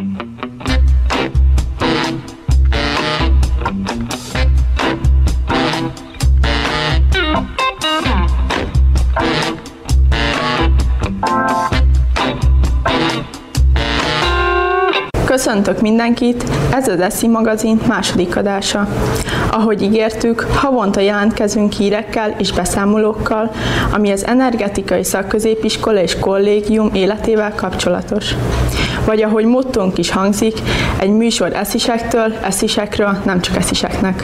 Köszöntök mindenkit, ez az ESZI magazin második adása. Ahogy ígértük, havonta jelentkezünk hírekkel és beszámolókkal, ami az energetikai szakközépiskola és kollégium életével kapcsolatos. Vagy ahogy mottónk is hangzik, egy műsor eszisektől, eszisekről, nem csak esziseknek.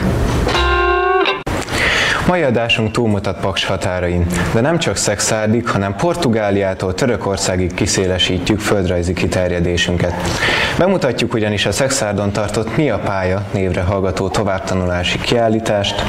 Mai adásunk túlmutat Paks határain, de nem csak Szekszárdig, hanem Portugáliától Törökországig kiszélesítjük földrajzi kiterjedésünket. Bemutatjuk ugyanis a Szekszárdon tartott Mi a pálya névre hallgató továbbtanulási kiállítást,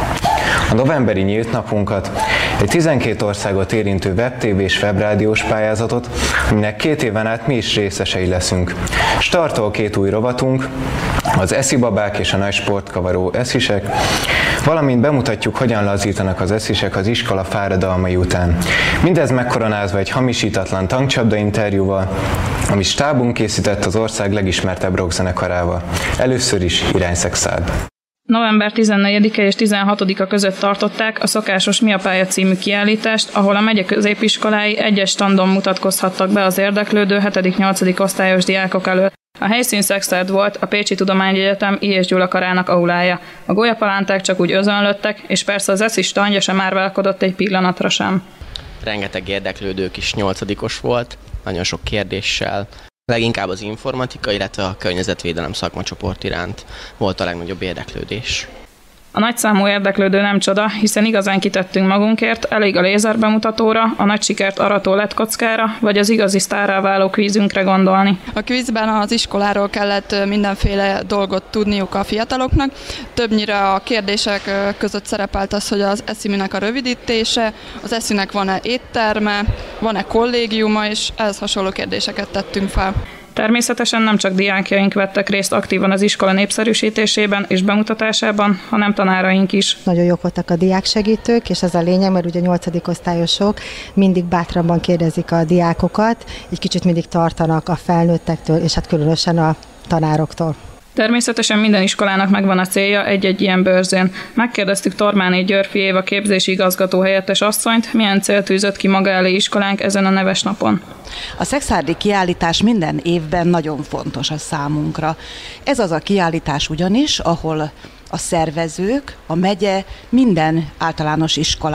a novemberi nyílt napunkat, egy 12 országot érintő webtv és webrádiós pályázatot, aminek 2 éven át mi is részesei leszünk. Startol 2 új rovatunk, az eszibabák és a nagy sportkavaró eszisek, valamint bemutatjuk, hogyan lazítanak az eszisek az iskola fáradalmai után. Mindez megkoronázva egy hamisítatlan tankcsapda interjúval, amit stábunk készített az ország legismertebb rockzenekarával. Először is irány Szekszárd. November 14-e és 16-a között tartották a szokásos Mi a pálya című kiállítást, ahol a megye középiskolái egyes standon mutatkozhattak be az érdeklődő 7.-8. osztályos diákok előtt. A helyszín Szekszárd volt, a Pécsi Tudományegyetem I. és Gyula karának aulája. A golyapalánták csak úgy özönlöttek, és persze az eszis standja sem árválkodott egy pillanatra sem. Rengeteg érdeklődő kis 8-os volt, nagyon sok kérdéssel. Leginkább az informatika, illetve a környezetvédelem szakmacsoport iránt volt a legnagyobb érdeklődés. A nagyszámú érdeklődő nem csoda, hiszen igazán kitettünk magunkért, elég a lézerbemutatóra, a nagy sikert arató LED-kockára, vagy az igazi sztárrá váló kvízünkre gondolni. A kvízben az iskoláról kellett mindenféle dolgot tudniuk a fiataloknak. Többnyire a kérdések között szerepelt az, hogy az ESZIMI-nek a rövidítése, az ESZI-nek van-e étterme, van-e kollégiuma, és ehhez hasonló kérdéseket tettünk fel. Természetesen nem csak diákjaink vettek részt aktívan az iskola népszerűsítésében és bemutatásában, hanem tanáraink is. Nagyon jók voltak a diáksegítők, és ez a lényeg, mert ugye 8. osztályosok mindig bátrabban kérdezik a diákokat, egy kicsit mindig tartanak a felnőttektől, és hát különösen a tanároktól. Természetesen minden iskolának megvan a célja egy-egy ilyen bőrzén. Megkérdeztük Tormáné Györfi Éva képzési igazgató helyettes asszonyt, milyen cél tűzött ki maga elé iskolánk ezen a neves napon. A szekszárdi kiállítás minden évben nagyon fontos a számunkra. Ez az a kiállítás ugyanis, ahol a szervezők, a megye minden általános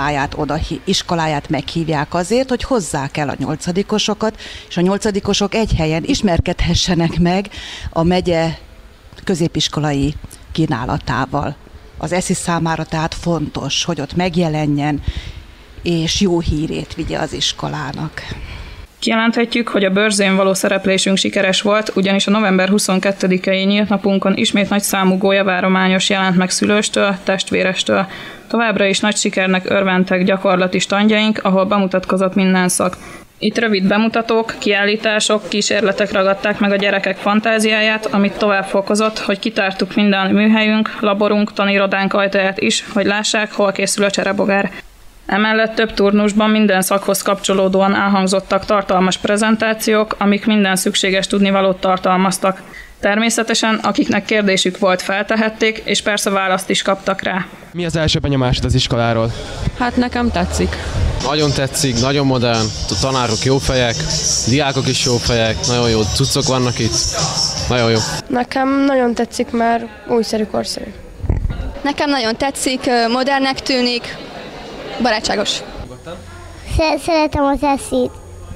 iskoláját meghívják azért, hogy hozzák el a 8-osokat, és a 8-osok egy helyen ismerkedhessenek meg a megye középiskolai kínálatával. Az ESZI számára tehát fontos, hogy ott megjelenjen, és jó hírét vigye az iskolának. Kijelenthetjük, hogy a bőrzén való szereplésünk sikeres volt, ugyanis a november 22-i nyílt napunkon ismét nagy számú gólyavárományos jelent meg szülőstől, testvérestől. Továbbra is nagy sikernek örventek gyakorlati standjaink, ahol bemutatkozott minden szak. Itt rövid bemutatók, kiállítások, kísérletek ragadták meg a gyerekek fantáziáját, amit tovább fokozott, hogy kitártuk minden műhelyünk, laborunk, tanirodánk ajtaját is, hogy lássák, hol készül a cserebogár. Emellett több turnusban minden szakhoz kapcsolódóan elhangzottak tartalmas prezentációk, amik minden szükséges tudnivalót tartalmaztak. Természetesen, akiknek kérdésük volt, feltehették, és persze választ is kaptak rá. Mi az első benyomásod az iskoláról? Hát nekem tetszik. Nagyon tetszik, nagyon modern, a tanárok jó fejek, diákok is jó fejek, nagyon jó cuccok vannak itt, nagyon jó. Nekem nagyon tetszik, mert újszerű, korszerű. Nekem nagyon tetszik, modernnek tűnik, barátságos. Szeretem az ESZI-t.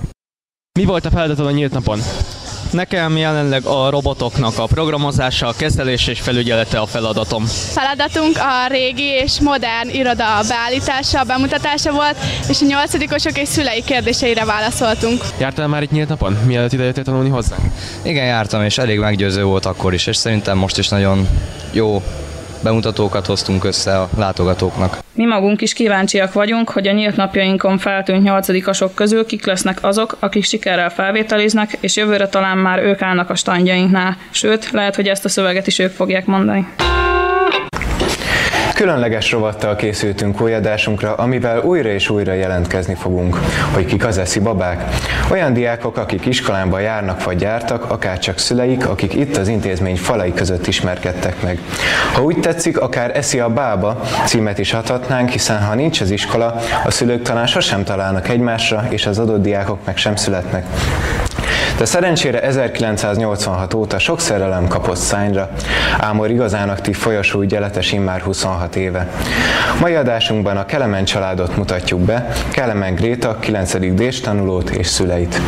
Mi volt a feladatod a nyílt napon? Nekem jelenleg a robotoknak a programozása, a kezelése és felügyelete a feladatom. Feladatunk a régi és modern iroda beállítása, bemutatása volt, és a 8-osok és szülei kérdéseire válaszoltunk. Jártál már itt nyílt napon, mielőtt idejöttél tanulni hozzá? Igen, jártam, és elég meggyőző volt akkor is, és szerintem most is nagyon jó bemutatókat hoztunk össze a látogatóknak. Mi magunk is kíváncsiak vagyunk, hogy a nyílt napjainkon feltűnt 8-asok közül kik lesznek azok, akik sikerrel felvételiznek, és jövőre talán már ők állnak a standjainknál. Sőt, lehet, hogy ezt a szöveget is ők fogják mondani. Különleges rovattal készültünk új adásunkra, amivel újra és újra jelentkezni fogunk, hogy kik az eszi babák. Olyan diákok, akik iskolánba járnak vagy jártak, akárcsak szüleik, akik itt az intézmény falai között ismerkedtek meg. Ha úgy tetszik, akár eszi a bába címet is adhatnánk, hiszen ha nincs az iskola, a szülők talán sosem találnak egymásra, és az adott diákok meg sem születnek. De szerencsére 1986 óta sok szerelem kapott szányra, ám a igazán aktív folyosó ügyeletes immár 26 éve. Mai adásunkban a Kelemen családot mutatjuk be, Kelemen Gréta 9. D-s tanulót és szüleit.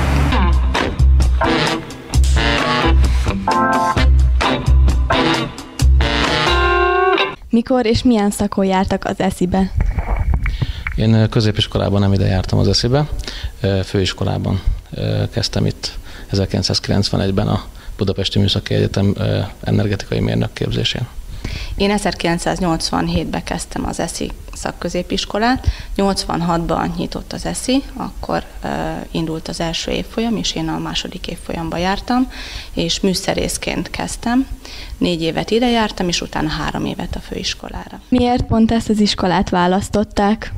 Mikor és milyen szakon jártak az eszibe? Én középiskolában nem ide jártam az eszibe, főiskolában kezdtem itt 1991-ben a Budapesti Műszaki Egyetem energetikai mérnök képzésén. Én 1987-ben kezdtem az ESZI szakközépiskolát, 86-ban nyitott az ESZI, akkor indult az első évfolyam, és én a második évfolyamba jártam, és műszerészként kezdtem. 4 évet ide jártam, és utána 3 évet a főiskolára. Miért pont ezt az iskolát választották?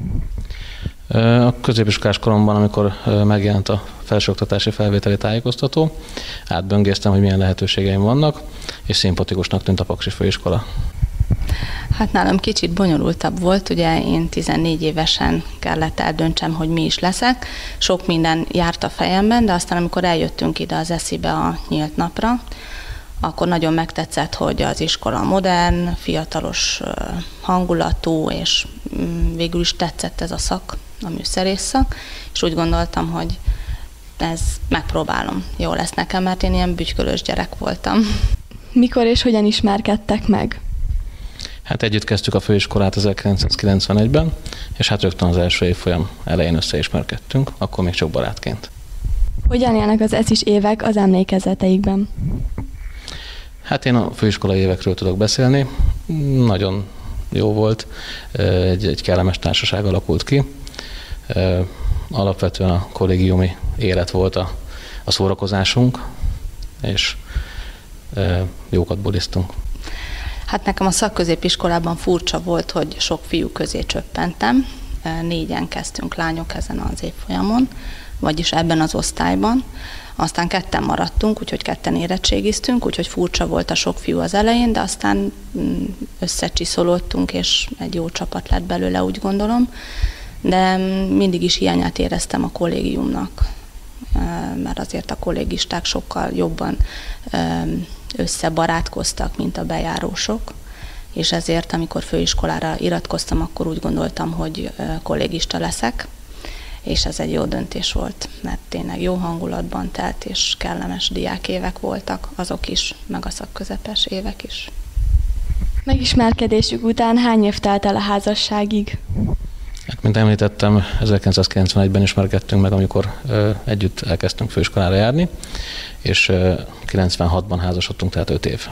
A középiskolás koromban, amikor megjelent a felsőoktatási felvételi tájékoztató, átböngésztem, hogy milyen lehetőségeim vannak, és szimpatikusnak tűnt a Paksi Főiskola. Hát nálam kicsit bonyolultabb volt, ugye én 14 évesen kellett eldöntsem, hogy mi is leszek. Sok minden járt a fejemben, de aztán amikor eljöttünk ide az eszibe a nyílt napra, akkor nagyon megtetszett, hogy az iskola modern, fiatalos hangulatú, és végül is tetszett ez a szak, a műszerész szak, és úgy gondoltam, hogy ez megpróbálom. Jó lesz nekem, mert én ilyen bütykölös gyerek voltam. Mikor és hogyan ismerkedtek meg? Hát együtt kezdtük a főiskolát 1991-ben, és hát rögtön az első évfolyam elején összeismerkedtünk, akkor még csak barátként. Hogyan élnek az eszis évek az emlékezeteikben? Hát én a főiskolai évekről tudok beszélni. Nagyon jó volt, egy kellemes társaság alakult ki. Alapvetően a kollégiumi élet volt a szórakozásunk, és jókat bulisztunk. Hát nekem a szakközépiskolában furcsa volt, hogy sok fiú közé csöppentem. 4-en kezdtünk lányok ezen az évfolyamon, vagyis ebben az osztályban. Aztán 2-en maradtunk, úgyhogy 2-en érettségiztünk, úgyhogy furcsa volt a sok fiú az elején, de aztán összecsiszolódtunk, és egy jó csapat lett belőle, úgy gondolom. De mindig is hiányát éreztem a kollégiumnak, mert azért a kollégisták sokkal jobban összebarátkoztak, mint a bejárósok, és ezért, amikor főiskolára iratkoztam, akkor úgy gondoltam, hogy kollégista leszek, és ez egy jó döntés volt, mert tényleg jó hangulatban telt, és kellemes diákévek voltak, azok is, meg a szakközepes évek is. Megismerkedésük után hány év telt el a házasságig? Hát, mint említettem, 1991-ben ismerkedtünk meg, amikor együtt elkezdtünk főiskolára járni, és 96-ban házasodtunk, tehát 5 év.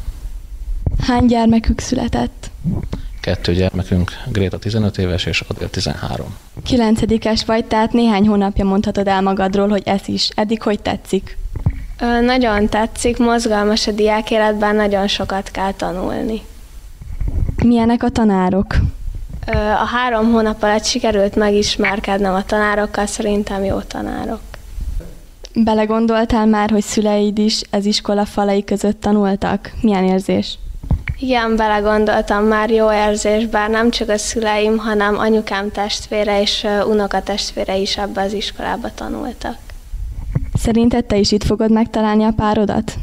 Hány gyermekük született? 2 gyermekünk, Gréta 15 éves, és Adél 13. 9-es vagy, tehát néhány hónapja mondhatod el magadról, hogy ez is. Eddig hogy tetszik? Nagyon tetszik, mozgalmas a diákéletben, nagyon sokat kell tanulni. Milyenek a tanárok? A 3 hónap alatt sikerült megismerkednem a tanárokkal, szerintem jó tanárok. Belegondoltál már, hogy szüleid is ez iskola falai között tanultak? Milyen érzés? Igen, belegondoltam, már jó érzés, bár nem csak a szüleim, hanem anyukám testvére és unokatestvére is ebbe az iskolába tanultak. Szerinted te is itt fogod megtalálni a párodat?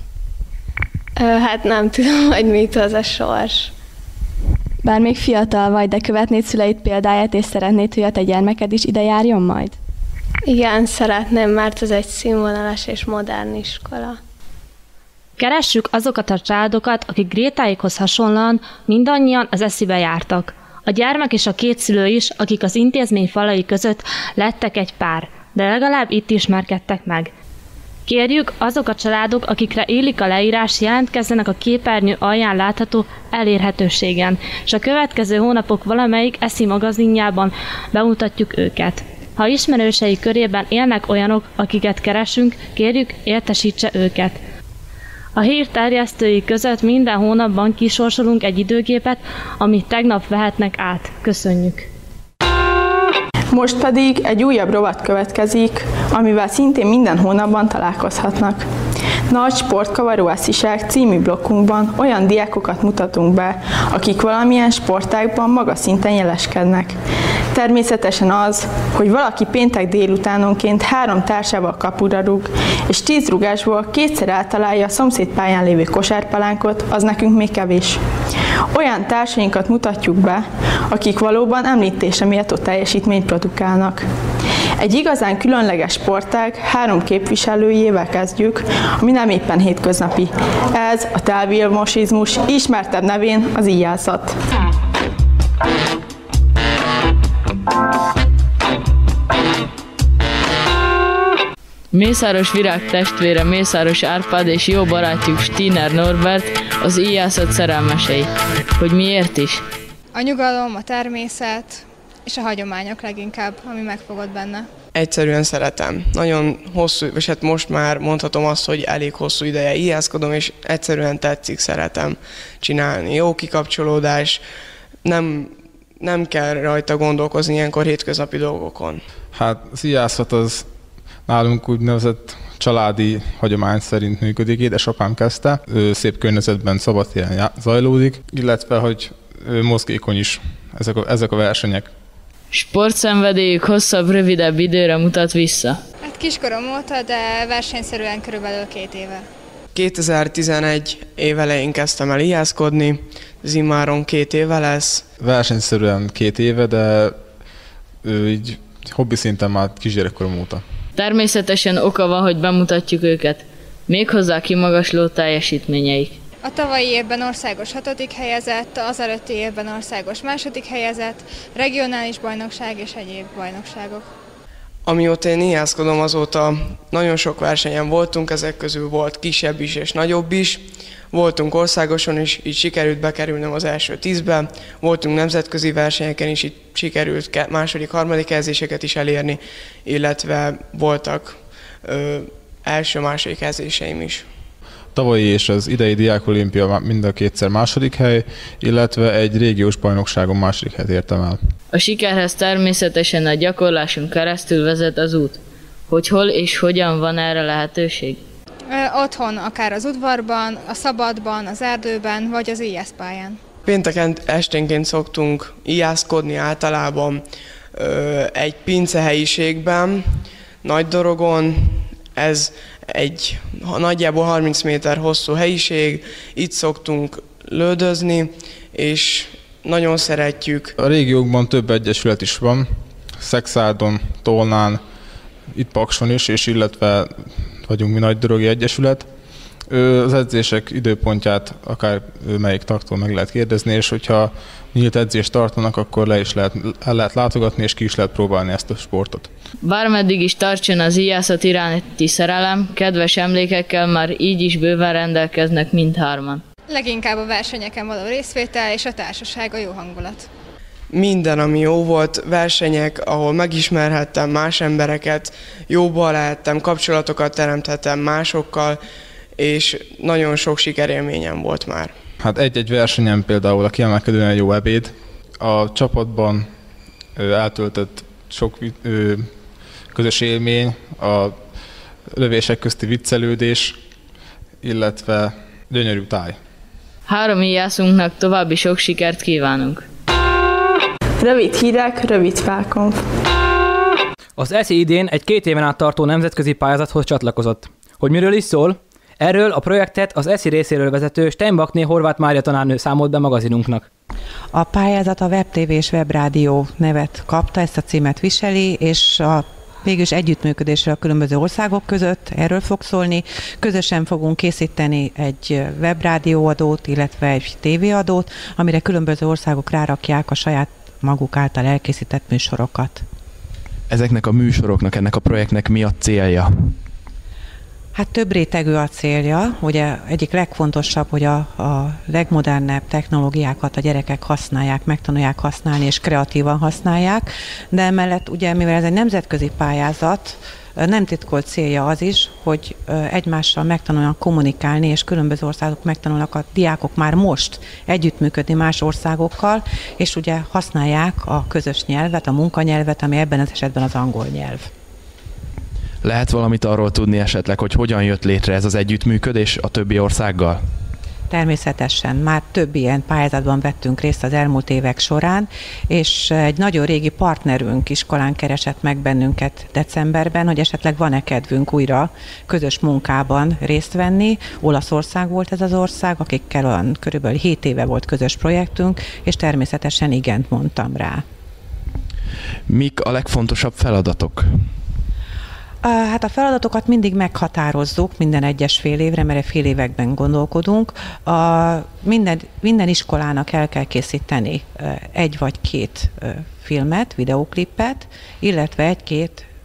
Hát nem tudom, hogy mit hoz a sors. Bár még fiatal vagy, de követnéd szüleid példáját, és szeretnéd, hogy a te gyermeked is ide járjon majd? Igen, szeretném, mert ez egy színvonalas és modern iskola. Keressük azokat a családokat, akik Grétáékhoz hasonlóan mindannyian az eszibe jártak. A gyermek és a 2 szülő is, akik az intézmény falai között lettek egy pár, de legalább itt ismerkedtek meg. Kérjük, azok a családok, akikre illik a leírás, jelentkezzenek a képernyő alján látható elérhetőségen, és a következő hónapok valamelyik eszi magazinjában bemutatjuk őket. Ha ismerősei körében élnek olyanok, akiket keresünk, kérjük, értesítse őket. A hír terjesztői között minden hónapban kisorsolunk egy időgépet, amit tegnap vehetnek át. Köszönjük! Most pedig egy újabb rovat következik, amivel szintén minden hónapban találkozhatnak. Nagy sportkavaró esziság című blokkunkban olyan diákokat mutatunk be, akik valamilyen sportágban magas szinten jeleskednek. Természetesen az, hogy valaki péntek délutánonként 3 társával kapura rúg, és 10 rugásból 2-szer eltalálja a szomszédpályán lévő kosárpalánkot, az nekünk még kevés. Olyan társainkat mutatjuk be, akik valóban említése méltó teljesítményt produkálnak. Egy igazán különleges sportág 3 képviselőjével kezdjük, ami nem éppen hétköznapi. Ez a telvilmosizmus, ismertebb nevén az íjászat. Mészáros Virág testvére Mészáros Árpád és jó barátjuk Stiner Norbert az íjászat szerelmesei. Hogy miért is? A nyugalom, a természet és a hagyományok leginkább, ami megfogott benne. Egyszerűen szeretem. Nagyon hosszú, és hát most már mondhatom azt, hogy elég hosszú ideje íjászkodom, és egyszerűen tetszik, szeretem csinálni. Jó kikapcsolódás, nem kell rajta gondolkozni ilyenkor hétköznapi dolgokon. Hát az íjászat az nálunk úgynevezett családi hagyomány szerint működik. Édesapám kezdte, szép környezetben szabadtéren zajlódik, illetve hogy mozgékony is ezek a versenyek. Sportszenvedélyük hosszabb, rövidebb időre mutat vissza? Hát kiskorom óta, de versenyszerűen körülbelül 2 éve. 2011 év elején kezdtem el íjászkodni, ez immáron 2 éve lesz. Versenyszerűen 2 éve, de így hobbi szinten már kisgyerekkorom óta. Természetesen oka van, hogy bemutatjuk őket, méghozzá kimagasló teljesítményeik. A tavalyi évben országos 6. helyezett, az előtti évben országos 2. helyezett, regionális bajnokság és egyéb bajnokságok. Amióta én íjászkodom, azóta nagyon sok versenyen voltunk, ezek közül volt kisebb is és nagyobb is. Voltunk országoson is, így sikerült bekerülnöm az első 10-be, voltunk nemzetközi versenyeken is, így sikerült második, harmadik helyezéseket is elérni, illetve voltak első-második helyezéseim is. Tavalyi és az idei diákolimpia mind a 2-szer második hely, illetve egy régiós bajnokságon második helyet értem el. A sikerhez természetesen a gyakorláson keresztül vezet az út. Hogy hol és hogyan van erre lehetőség? Otthon, akár az udvarban, a szabadban, az erdőben, vagy az íjászpályán. Pénteken esténként szoktunk íjászkodni általában egy pincehelyiségben, Nagydorogon. Ez egy nagyjából 30 méter hosszú helyiség, itt szoktunk lődözni, és nagyon szeretjük. A régiókban több egyesület is van, Szexárdon, Tolnán, itt Pakson is, és illetve vagyunk mi Nagydorogi Egyesület. Az edzések időpontját akár melyik taktól meg lehet kérdezni, és hogyha nyílt edzést tartanak, akkor el lehet látogatni, és ki is lehet próbálni ezt a sportot. Bármeddig is tartson az íjászat iránti szerelem, kedves emlékekkel már így is bőven rendelkeznek mindhárman. Leginkább a versenyeken való részvétel és a társaság, a jó hangulat. Minden, ami jó volt, versenyek, ahol megismerhettem más embereket, jóba lehettem, kapcsolatokat teremthettem másokkal, és nagyon sok sikerélményem volt már. Hát egy-egy versenyen például a kiemelkedően jó ebéd, a csapatban eltöltött sok közös élmény, a lövések közti viccelődés, illetve gyönyörű táj. 3 íjászunknak további sok sikert kívánunk! Rövid hírek, rövid fákon. Az ESZI idén egy 2 éven át tartó nemzetközi pályázathoz csatlakozott. Hogy miről is szól? Erről a projektet az ESZI részéről vezető Steinbachné Horváth Mária tanárnő számolt be magazinunknak. A pályázat a WebTV és Webrádió nevet kapta, ezt a címet viseli, és végülis együttműködésre a különböző országok között, erről fog szólni. Közösen fogunk készíteni egy webrádióadót, illetve egy tévéadót, amire különböző országok rárakják a saját maguk által elkészített műsorokat. Ezeknek a műsoroknak, ennek a projektnek mi a célja? Hát több rétegű a célja. Ugye egyik legfontosabb, hogy a legmodernebb technológiákat a gyerekek használják, megtanulják használni és kreatívan használják, de emellett ugye, mivel ez egy nemzetközi pályázat, nem titkolt célja az is, hogy egymással megtanulnak kommunikálni, és különböző országok megtanulnak a diákok már most együttműködni más országokkal, és ugye használják a közös nyelvet, a munkanyelvet, ami ebben az esetben az angol nyelv. Lehet valamit arról tudni esetleg, hogy hogyan jött létre ez az együttműködés a többi országgal? Természetesen már több ilyen pályázatban vettünk részt az elmúlt évek során, és egy nagyon régi partnerünk iskolán keresett meg bennünket decemberben, hogy esetleg van-e kedvünk újra közös munkában részt venni. Olaszország volt ez az ország, akikkel olyan körülbelül 7 éve volt közös projektünk, és természetesen igent mondtam rá. Mik a legfontosabb feladatok? Hát a feladatokat mindig meghatározzuk minden egyes fél évre, mert fél években gondolkodunk. Minden iskolának el kell készíteni 1 vagy 2 filmet, videóklipet, illetve 1-2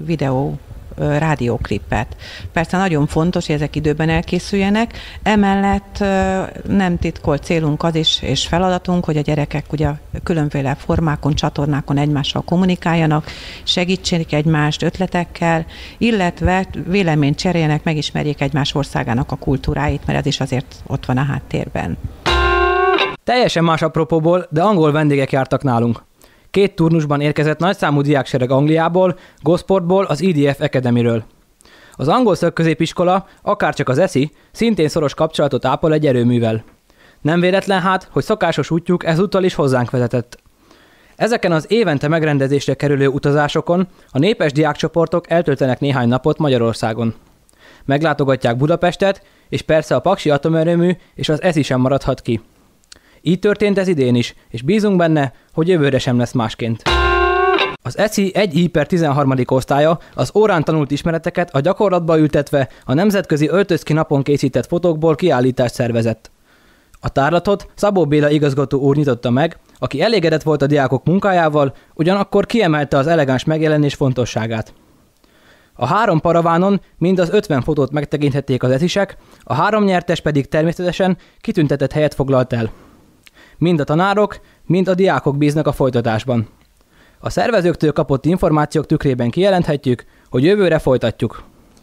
rádióklipet. Persze nagyon fontos, hogy ezek időben elkészüljenek, emellett nem titkolt célunk az is, és feladatunk, hogy a gyerekek ugye különféle formákon, csatornákon egymással kommunikáljanak, segítsék egymást ötletekkel, illetve véleményt cseréljenek, megismerjék egymás országának a kultúráit, mert ez is azért ott van a háttérben. Teljesen más apropóból, de angol vendégek jártak nálunk. 2 turnusban érkezett nagyszámú diáksereg Angliából, Gosportból, az EDF Academyről. Az angol szakközépiskola, akárcsak az ESI, szintén szoros kapcsolatot ápol egy erőművel. Nem véletlen hát, hogy szokásos útjuk ezúttal is hozzánk vezetett. Ezeken az évente megrendezésre kerülő utazásokon a népes diákcsoportok eltöltenek néhány napot Magyarországon. Meglátogatják Budapestet, és persze a Paksi Atomerőmű és az ESI sem maradhat ki. Így történt ez idén is, és bízunk benne, hogy jövőre sem lesz másként. Az ESI 1I/13. osztálya az órán tanult ismereteket a gyakorlatba ültetve a nemzetközi Öltözki napon készített fotókból kiállítást szervezett. A tárlatot Szabó Béla igazgató úr nyitotta meg, aki elégedett volt a diákok munkájával, ugyanakkor kiemelte az elegáns megjelenés fontosságát. A 3 paravánon mind az 50 fotót megtekinthették az esisek, a 3 nyertes pedig természetesen kitüntetett helyet foglalt el. Mind a tanárok, mind a diákok bíznak a folytatásban. A szervezőktől kapott információk tükrében kijelenthetjük, hogy jövőre folytatjuk.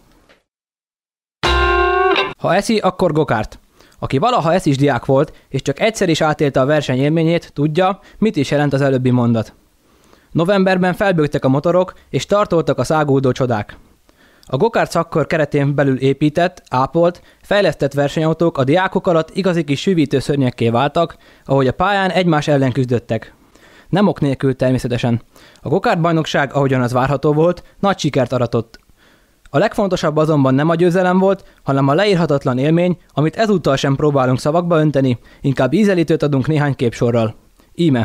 Ha eszi, akkor gokárt. Aki valaha eszis diák volt, és csak egyszer is átélte a verseny élményét, tudja, mit is jelent az előbbi mondat. Novemberben felbőgtek a motorok, és tartoltak a száguldó csodák. A gokárt szakkör keretén belül épített, ápolt, fejlesztett versenyautók a diákok alatt igazi kis sűvítő szörnyekké váltak, ahogy a pályán egymás ellen küzdöttek. Nem ok nélkül természetesen. A gokárt bajnokság, ahogyan az várható volt, nagy sikert aratott. A legfontosabb azonban nem a győzelem volt, hanem a leírhatatlan élmény, amit ezúttal sem próbálunk szavakba önteni, inkább ízelítőt adunk néhány képsorral. Íme.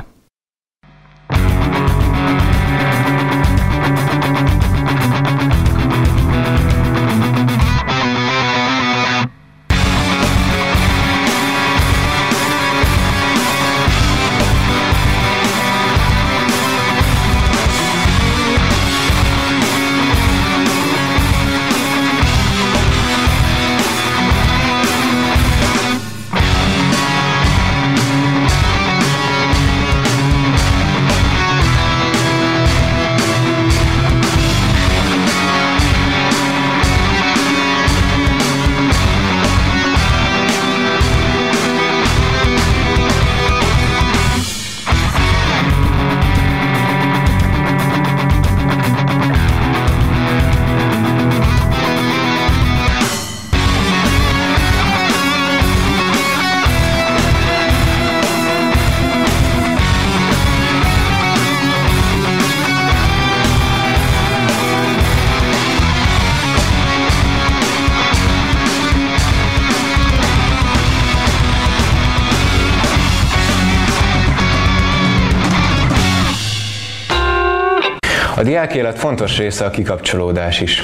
A diákélet fontos része a kikapcsolódás is.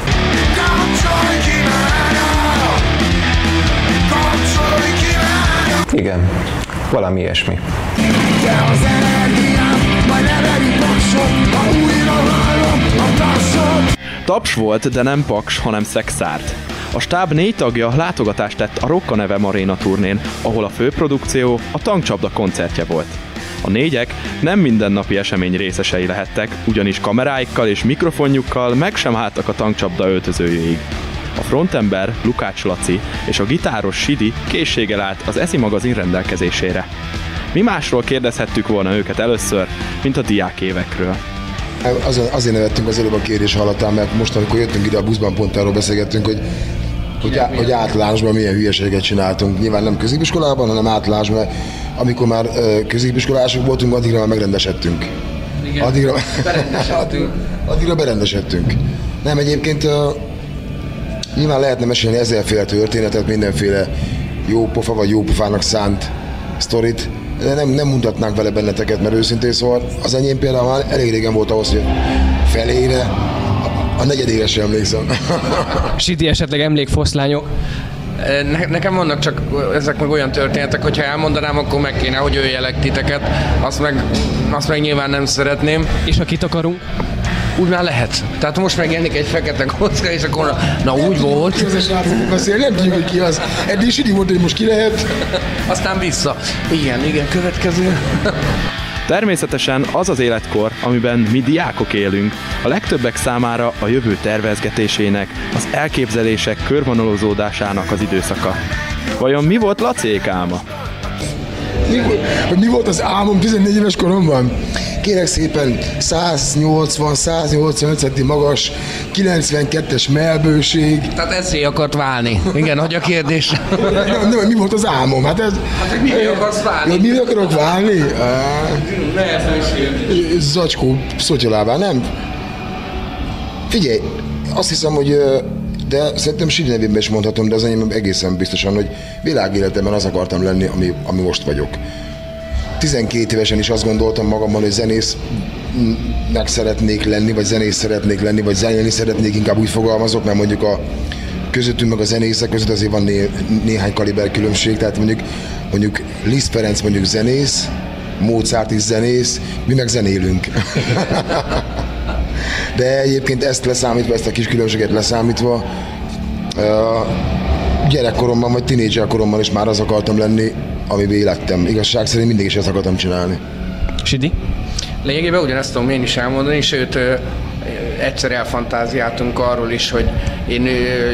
Igen, valami ilyesmi. Taps volt, de nem Paks, hanem Szexárd. A stáb 4 tagja látogatást tett a Rocka neve Maréna turnén, ahol a főprodukció a tankcsapda koncertje volt. A 4-ek nem mindennapi esemény részesei lehettek, ugyanis kameráikkal és mikrofonjukkal meg sem álltak a tankcsapda öltözőjéig. A frontember, Lukács Laci és a gitáros Sidi készséggel állt az ESZI magazin rendelkezésére. Mi másról kérdezhettük volna őket először, mint a diákévekről. Azért nevettünk az előbb a kérés hallatán, mert most, amikor jöttünk ide a buszban, pont arról beszélgettünk, hogy általánosban milyen hülyeséget csináltunk. Nyilván nem középiskolában, hanem általánosban, amikor már középiskolások voltunk, addigra már megrendesedtünk. Addigra berendesedtünk. Nem, egyébként nyilván lehetne mesélni ezerféle történetet, mindenféle jó pofa vagy jó pofának szánt sztorit, de nem mutatnánk vele benneteket, mert őszintén szóval az enyém például már elég régen volt ahhoz, hogy felére, a negyedére sem emlékszem. Sidi, esetleg emlékfoszlányok? Nekem vannak, csak ezek meg olyan történetek, hogyha elmondanám, akkor meg kéne, hogy öljelek titeket, azt meg nyilván nem szeretném. És ha kit akarunk? Úgy már lehet. Tehát most megjelenik egy fekete kocka, és akkor na úgy volt. Nem tudjuk, hogy ki az. Eddig Sidi volt, hogy most ki lehet. Aztán vissza. Igen, következő. Természetesen az az életkor, amiben mi diákok élünk, a legtöbbek számára a jövő tervezgetésének, az elképzelések körvonalozódásának az időszaka. Vajon mi volt Laciék álma? Mi volt az álmom 14 éves koromban? Kérek szépen 180-185 centi magas, 92-es mellbőség. Tehát eszé akart válni. Igen, hogy a kérdés. Nem, mi volt az álmom? Hát mi akarsz válni? Mi akarok válni? Zacskó szotyolává, nem? Figyelj, azt hiszem, hogy de szerintem Sidi nevében is mondhatom, de az enyém egészen biztosan, hogy világéletemben az akartam lenni, ami most vagyok. 12 évesen is azt gondoltam magamban, hogy zenésznek szeretnék lenni, vagy zenész szeretnék lenni, vagy zenélni szeretnék, inkább úgy fogalmazok, mert mondjuk a közöttünk meg a zenészek között azért van néhány kaliber különbség, tehát mondjuk Liszt Ferenc mondjuk zenész, Mozart is zenész, mi meg zenélünk. De egyébként ezt leszámítva, ezt a kis különbséget leszámítva, gyerekkoromban vagy tinédzserkoromban is már az akartam lenni, amiben élettem. Igazság szerint mindig is ezt akartam csinálni. Sidi? Lényegében ugyanezt tudom én is elmondani, sőt egyszer elfantáziáltunk arról is, hogy én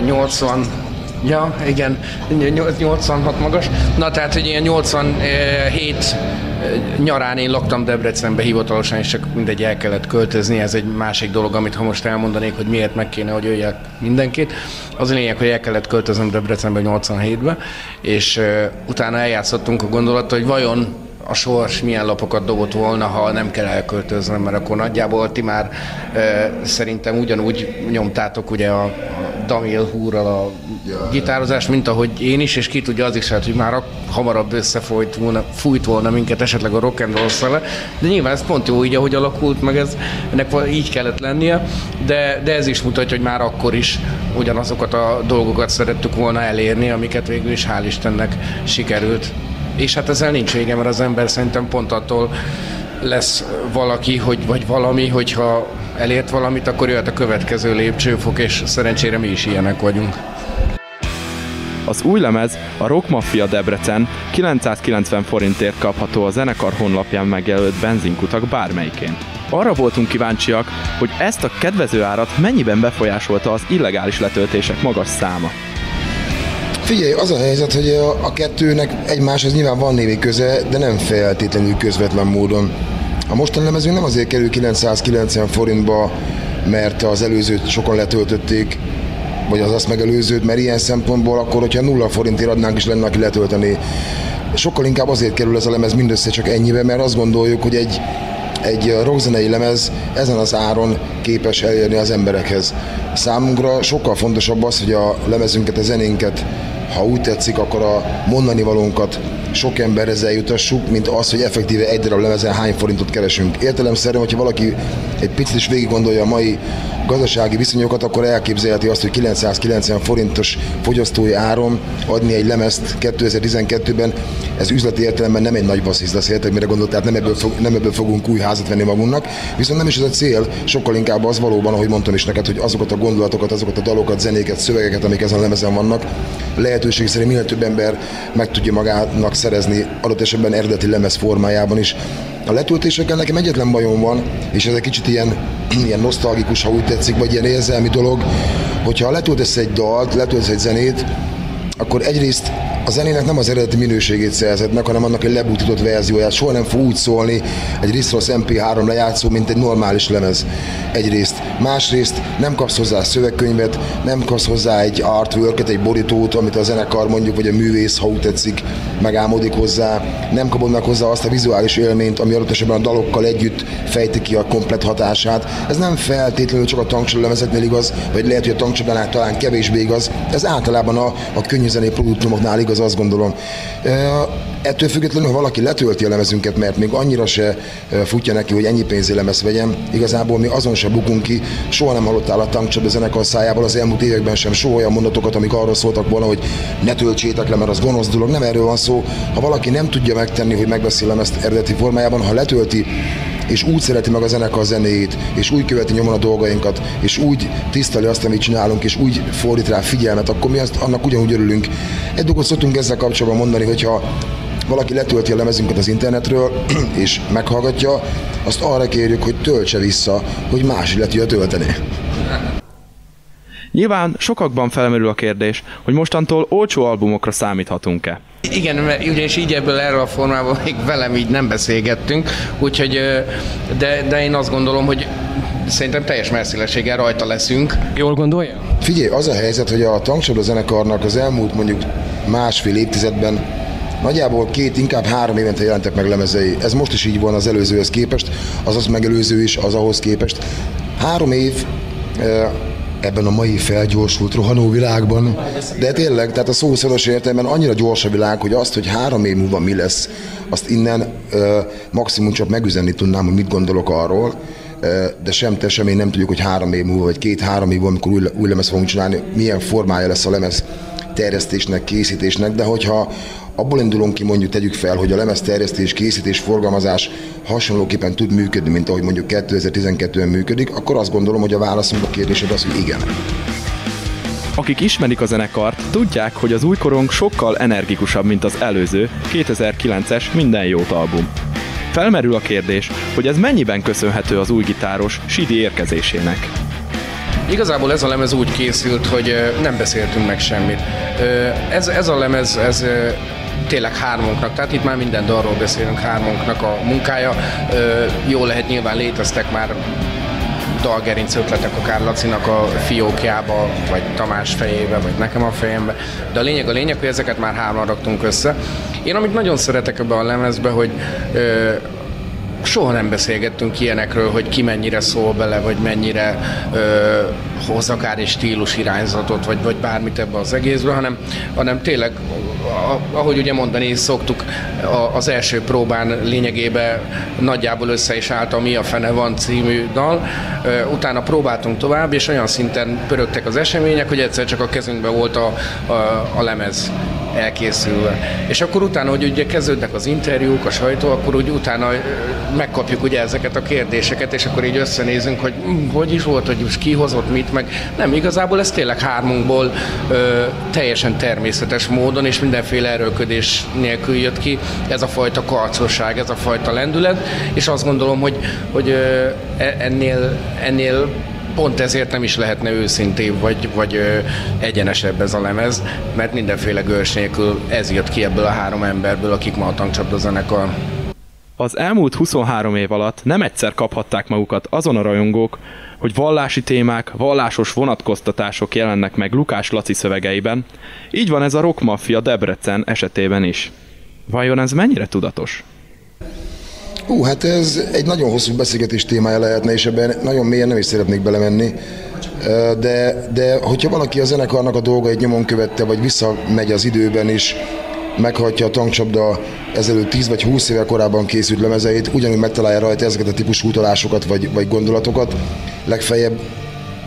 86 magas. Na tehát, hogy ilyen 87 nyarán én laktam Debrecenbe hivatalosan, és csak mindegy, el kellett költözni. Ez egy másik dolog, amit ha most elmondanék, hogy miért meg kéne, hogy öljek mindenkit. Az a lényeg, hogy el kellett költöznem Debrecenbe 87-be, és utána eljátszottunk a gondolattal, hogy vajon a sors milyen lapokat dobott volna, ha nem kell elköltöznem, mert akkor nagyjából ti már szerintem ugyanúgy nyomtátok ugye a Damil húrral a gitározást, mint ahogy én is, és ki tudja az is, hogy már hamarabb fújt volna minket esetleg a rock and roll szele, de nyilván ez pont jó így, ahogy alakult, meg ennek így kellett lennie, de ez is mutatja, hogy már akkor is ugyanazokat a dolgokat szerettük volna elérni, amiket végül is hál' Istennek sikerült. És hát ezzel nincs vége, mert az ember szerintem pont attól lesz valaki, vagy valami, hogyha elért valamit, akkor jöhet a következő lépcsőfok, és szerencsére mi is ilyenek vagyunk. Az új lemez, a Rock Mafia Debrecen 990 forintért kapható a zenekar honlapján megjelölt benzinkutak bármelyikén. Arra voltunk kíváncsiak, hogy ezt a kedvező árat mennyiben befolyásolta az illegális letöltések magas száma. Figyelj, az a helyzet, hogy a kettőnek egymáshoz nyilván van némi köze, de nem feltétlenül közvetlen módon. A mostani lemezünk nem azért kerül 990 forintba, mert az előzőt sokan letöltötték, vagy az azt megelőzőt, mert ilyen szempontból akkor, hogyha 0 forintért adnánk is lenne, aki letölteni. Sokkal inkább azért kerül ez a lemez mindössze csak ennyibe, mert azt gondoljuk, hogy egy rockzenei lemez ezen az áron képes elérni az emberekhez. Számunkra sokkal fontosabb az, hogy a lemezünket, a zenénket, ha úgy tetszik, akkor a mondani valónkat sok emberhez eljutassuk, mint az, hogy effektíve egy darab lemezen hány forintot keresünk. Értelemszerűen, hogyha valaki egy picit is végig gondolja a mai gazdasági viszonyokat, akkor elképzelheti azt, hogy 990 forintos fogyasztói áron adni egy lemezt 2012-ben, ez üzleti értelemben nem egy nagy basszizdasz, értek, mire gondolt, tehát nem ebből fogunk új házat venni magunknak, viszont nem is ez a cél, sokkal inkább az valóban, ahogy mondtam is neked, hogy azokat a gondolatokat, azokat a dalokat, zenéket, szövegeket, amik ezen a lemezen vannak, lehetőség szerint minél több ember meg tudja magának szerezni, adott esetben eredeti lemez formájában is. A letöltésekkel nekem egyetlen bajom van, és ez egy kicsit ilyen nosztalgikus, ha úgy tetszik, vagy ilyen érzelmi dolog, hogyha letöltesz egy dalt, letöltesz egy zenét, akkor egyrészt a zenének nem az eredeti minőségét szerzed meg, hanem annak egy lebutított verzióját. Soha nem fog úgy szólni egy Risztrosz MP3 lejátszó, mint egy normális lemez. Egyrészt. Másrészt nem kapsz hozzá szövegkönyvet, nem kapsz hozzá egy artworket, egy borítót, amit a zenekar mondjuk, vagy a művész, ha úgy tetszik, megálmodik hozzá. Nem kapod meg hozzá azt a vizuális élményt, ami adott esetben a dalokkal együtt fejti ki a komplett hatását. Ez nem feltétlenül csak a tankcsapda lemezeknél igaz, vagy lehet, hogy a tankcsapdánál talán kevésbé igaz. Ez általában a könnyű zenei produktumoknál igaz, azt gondolom. Ettől függetlenül, ha valaki letölti a lemezünket, mert még annyira se futja neki, hogy ennyi pénzé lemez vegyem, igazából mi azon se bukunk ki. Soha nem hallottál a tankcsapda zenekar szájából az elmúlt években sem soha olyan mondatokat, amik arról szóltak volna, hogy ne töltsétek le, mert az gonosz dolog. Nem erről van szó. Ha valaki nem tudja megtenni, hogy megveszi a lemezt eredeti formájában, ha letölti, és úgy szereti meg a zenekar zenéjét, és úgy követi nyomon a dolgainkat, és úgy tiszteli azt, amit csinálunk, és úgy fordít rá figyelmet, akkor mi annak ugyanúgy örülünk. Egy dolgot szoktunk ezzel kapcsolatban mondani, hogyha valaki letölti a lemezünket az internetről, és meghallgatja, azt arra kérjük, hogy töltse vissza, hogy más le tudja tölteni. Nyilván sokakban felmerül a kérdés, hogy mostantól olcsó albumokra számíthatunk-e. Igen, mert ugyanis így erről a formában még velem így nem beszélgettünk, úgyhogy, de én azt gondolom, hogy szerintem teljes messzélességgel rajta leszünk. Jól gondolja? Figyelj, az a helyzet, hogy a tankcsapda zenekarnak az elmúlt mondjuk másfél évtizedben nagyjából 2, inkább 3 évente jelentek meg lemezei. Ez most is így van az előzőhöz képest, az azt megelőző is az ahhoz képest. 3 év ebben a mai felgyorsult, rohanó világban, de tényleg, tehát a szó szoros értelemben annyira gyors a világ, hogy azt, hogy 3 év múlva mi lesz, azt innen maximum csak megüzenni tudnám, hogy mit gondolok arról, de sem te, sem én nem tudjuk, hogy 3 év múlva, vagy 2-3 év múlva, amikor új lemez fogunk csinálni, milyen formája lesz a lemez terjesztésnek, készítésnek, de hogyha abból indulunk ki, mondjuk tegyük fel, hogy a lemez terjesztés, készítés, forgalmazás hasonlóképpen tud működni, mint ahogy mondjuk 2012-ben működik, akkor azt gondolom, hogy a válaszunk a kérdésed az, hogy igen. Akik ismerik a zenekart, tudják, hogy az újkorong sokkal energikusabb, mint az előző, 2009-es Minden jót album. Felmerül a kérdés, hogy ez mennyiben köszönhető az új gitáros Sidi érkezésének. Igazából ez a lemez úgy készült, hogy nem beszéltünk meg semmit. Ez a lemez, ez tényleg hármunknak, tehát itt már minden dalról beszélünk, hármunknak a munkája. Jól lehet, nyilván léteztek már dalgerinc ötletek akár Lacinak a fiókjába, vagy Tamás fejébe, vagy nekem a fejembe, de a lényeg, hogy ezeket már hárman raktunk össze. Én amit nagyon szeretek ebbe a lemezbe, hogy soha nem beszélgettünk ilyenekről, hogy ki mennyire szól bele, vagy mennyire hoz akár egy stílus irányzatot, vagy bármit ebbe az egészbe, hanem tényleg, ahogy ugye mondani szoktuk, az első próbán lényegében nagyjából össze is állt a Mi a fene van című dal, utána próbáltunk tovább, és olyan szinten pörögtek az események, hogy egyszer csak a kezünkben volt a lemez elkészülve. És akkor utána, hogy ugye kezdődnek az interjúk, a sajtó, akkor úgy utána megkapjuk ugye ezeket a kérdéseket, és akkor így összenézünk, hogy hogy is volt, hogy most ki hozott mit, meg nem, igazából ez tényleg hármunkból teljesen természetes módon, és mindenféle erőlködés nélkül jött ki ez a fajta karcosság, ez a fajta lendület, és azt gondolom, hogy ennél pont ezért nem is lehetne őszintébb, vagy egyenesebb ez a lemez, mert mindenféle görs nélkül ez jött ki ebből a 3 emberből, akik ma a tankcsapda zenekar. Az elmúlt 23 év alatt nem egyszer kaphatták magukat azon a rajongók, hogy vallási témák, vallásos vonatkoztatások jelennek meg Lukás Laci szövegeiben, így van ez a Rock Mafia Debrecen esetében is. Vajon ez mennyire tudatos? Hát ez egy nagyon hosszú beszélgetés témája lehetne, és ebben nagyon mélyen nem is szeretnék belemenni. De hogyha valaki a zenekarnak a dolgait nyomon követte, vagy visszamegy az időben is, meghallgatja a tankcsapda ezelőtt 10 vagy 20 éve korábban készült lemezeit, ugyanúgy megtalálja rajta ezeket a típusú utalásokat vagy gondolatokat. Legfeljebb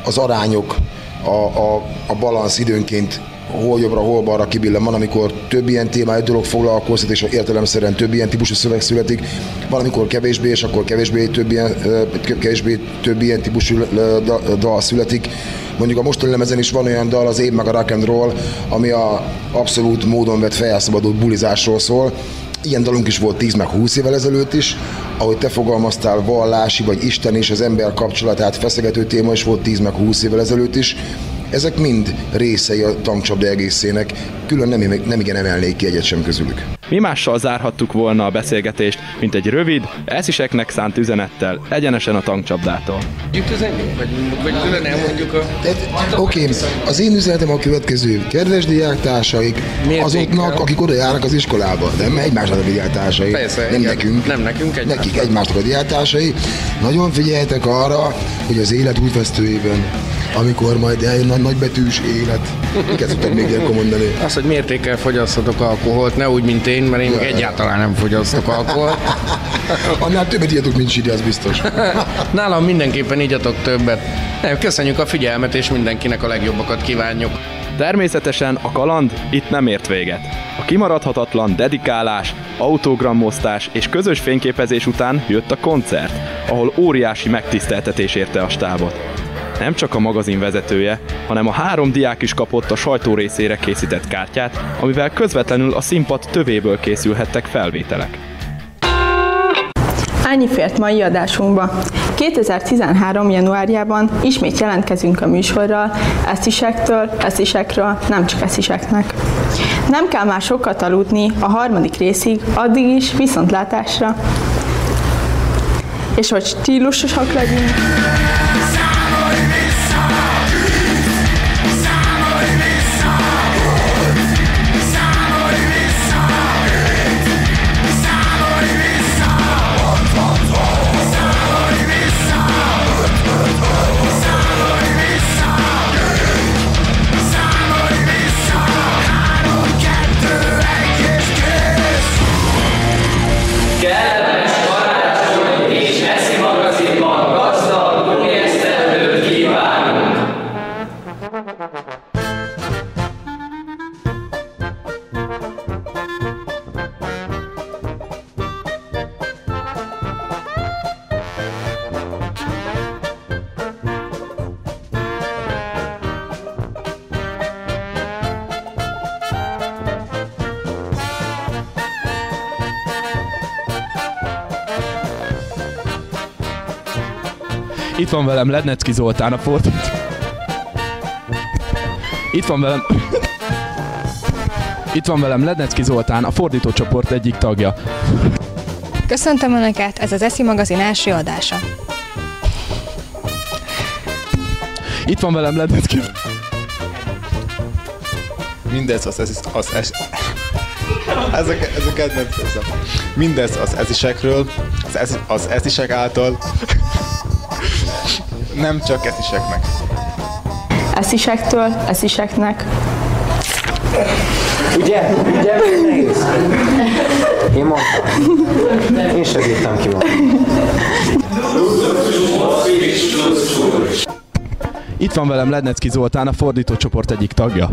az arányok, a balansz időnként hol jobbra, hol balra kibillen. Van, amikor több ilyen témájú dolog foglalkoztat, és értelemszerűen több ilyen típusú szöveg születik. Van, amikor kevésbé, és akkor kevésbé több ilyen típusú dal születik. Mondjuk a mostani lemezen is van olyan dal, az Év meg a Rock and Roll, ami a abszolút módon vett felszabadult bulizásról szól. Ilyen dalunk is volt 10 meg 20 évvel ezelőtt is, ahogy te fogalmaztál, vallási vagy Isten és az ember kapcsolatát feszegető téma is volt 10 meg 20 évvel ezelőtt is. Ezek mind részei a tankcsapda egészének, külön nem igen emelnék ki egyet sem közülük. Mi mással zárhattuk volna a beszélgetést, mint egy rövid, esziseknek szánt üzenettel, egyenesen a tankcsapdától. Vagy külön elmondjuk a... Oké, az én üzenetem a következő. Kedves diáktársaik, azoknak, akik oda járnak az iskolába, de nem egymásnak a diáktársai, nem nekünk. Nem nekünk, nekik egymásnak a diáktársai. Nagyon figyeljetek arra, hogy az élet útvesztőjében, amikor majd eljön a nagybetűs élet. Miket szoktak még ilyenkor mondani? Az, hogy mértékkel fogyasztatok alkoholt, ne úgy, mint én, mert én egyáltalán nem fogyasztok alkoholt. Annál többet igyatok, mint Sidi, az biztos. Nálam mindenképpen igyatok többet. Köszönjük a figyelmet, és mindenkinek a legjobbakat kívánjuk. Természetesen a kaland itt nem ért véget. A kimaradhatatlan dedikálás, autogrammosztás és közös fényképezés után jött a koncert, ahol óriási megtiszteltetés érte a stábot. Nem csak a magazin vezetője, hanem a 3 diák is kapott a sajtó részére készített kártyát, amivel közvetlenül a színpad tövéből készülhettek felvételek. Ennyi fért mai adásunkba. 2013. januárjában ismét jelentkezünk a műsorral, eszisekről, nem csak esziseknek. Nem kell már sokat aludni a 3. részig, addig is viszontlátásra. És hogy stílusosak legyünk, Itt van velem Lednecki Zoltán, a fordító. Itt van velem Lednecki Zoltán, a fordítócsoport egyik tagja. Köszöntöm Önöket, ez az Eszi magazin első adása. Itt van velem Lednecki. Mindez ez a kedvenc szó. Mindez az eszisekről, az eszisek által, nem csak esziseknek. Eszisektől, esziseknek. Ugye nehéz? Én mondtam. Én segítem ki magam. Itt van velem Lednecki Zoltán, a fordítócsoport egyik tagja.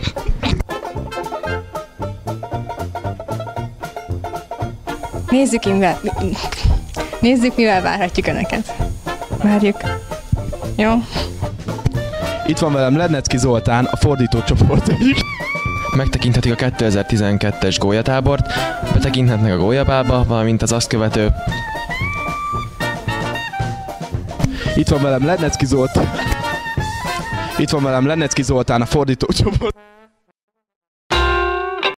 Nézzük, mivel várhatjuk Önöket. Várjuk. Jó. Itt van velem Lednecki Zoltán, a fordítócsoport egyik. Megtekinthetik a 2012-es gólyatábort, betekinthetnek a gólyabába, valamint az azt követő... Itt van velem Lednecki Zoltán, a fordítócsoport.